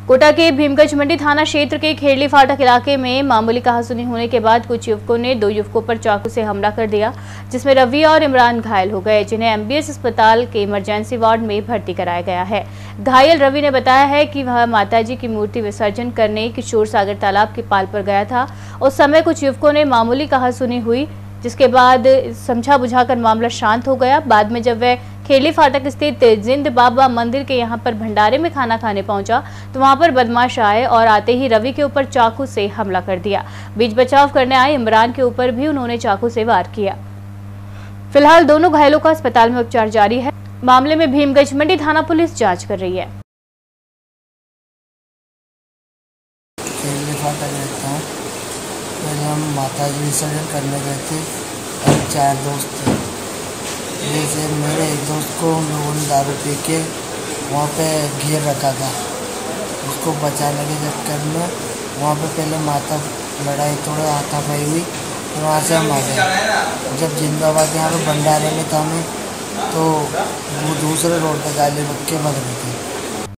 कोटा के भीमगंज मंडी थाना क्षेत्र के खेड़ली फाटक इलाके में मामूली कहासुनी होने के बाद कुछ युवकों ने 2 युवकों पर चाकू से हमला कर दिया, जिसमें रवि और इमरान घायल हो गए, जिन्हें एमबीएस अस्पताल के इमरजेंसी वार्ड में भर्ती कराया गया है। घायल रवि ने बताया है कि वह माताजी की मूर्ति विसर्जन करने किशोर सागर तालाब के पाल पर गया था। उस समय कुछ युवकों ने मामूली कहासुनी हुई, जिसके बाद समझा बुझाकर मामला शांत हो गया। बाद में जब वह खेड़ली फाटक स्थित जिंद बाबा मंदिर के यहां पर भंडारे में खाना खाने पहुंचा तो वहां पर बदमाश आए और आते ही रवि के ऊपर चाकू से हमला कर दिया। बीच बचाव करने आए इमरान के ऊपर भी उन्होंने चाकू से वार किया। फिलहाल दोनों घायलों का अस्पताल में उपचार जारी है। मामले में भीमगंज मंडी थाना पुलिस जांच कर रही है। हम माताजी विसर्जन करने गए थे और 4 दोस्त थे। जैसे मेरे एक दोस्त को उन लोगों ने दारू पी के वहाँ पे घेर रखा था। उसको बचाने के चक्कर में वहाँ पे पहले माता लड़ाई थोड़ा हाथापाई हुई, तो वहाँ से हम आ गए। जब जिंदाबाद यहाँ पे भंडारे में था मैं, तो वो दूसरे रोड पर गाली रख के भग रहे थे।